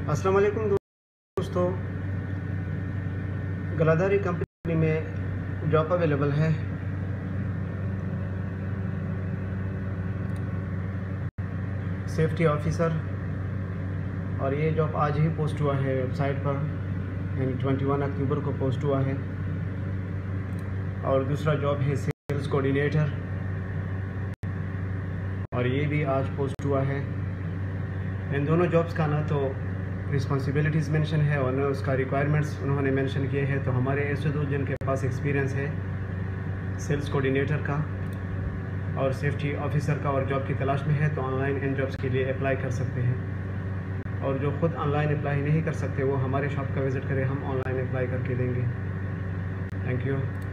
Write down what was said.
अस्सलाम वालेकुम दोस्तों, गलाधारी कंपनी में जॉब अवेलेबल है। सेफ्टी ऑफिसर, और ये जॉब आज ही पोस्ट हुआ है वेबसाइट पर, यानी 21 अक्टूबर को पोस्ट हुआ है। और दूसरा जॉब है सेल्स कोऑर्डिनेटर, और ये भी आज पोस्ट हुआ है। इन दोनों जॉब्स का ना तो रिस्पॉन्सिबिलिटीज़ मेंशन है और ना उसका रिक्वायरमेंट्स उन्होंने मेंशन किए हैं। तो हमारे ऐसे दोस्त जिनके पास एक्सपीरियंस है सेल्स कोऑर्डिनेटर का और सेफ्टी ऑफिसर का और जॉब की तलाश में है, तो ऑनलाइन इन जॉब्स के लिए अप्लाई कर सकते हैं। और जो ख़ुद ऑनलाइन अप्लाई नहीं कर सकते वो हमारे शॉप का विज़िट करें, हम ऑनलाइन अप्लाई करके देंगे। Thank you.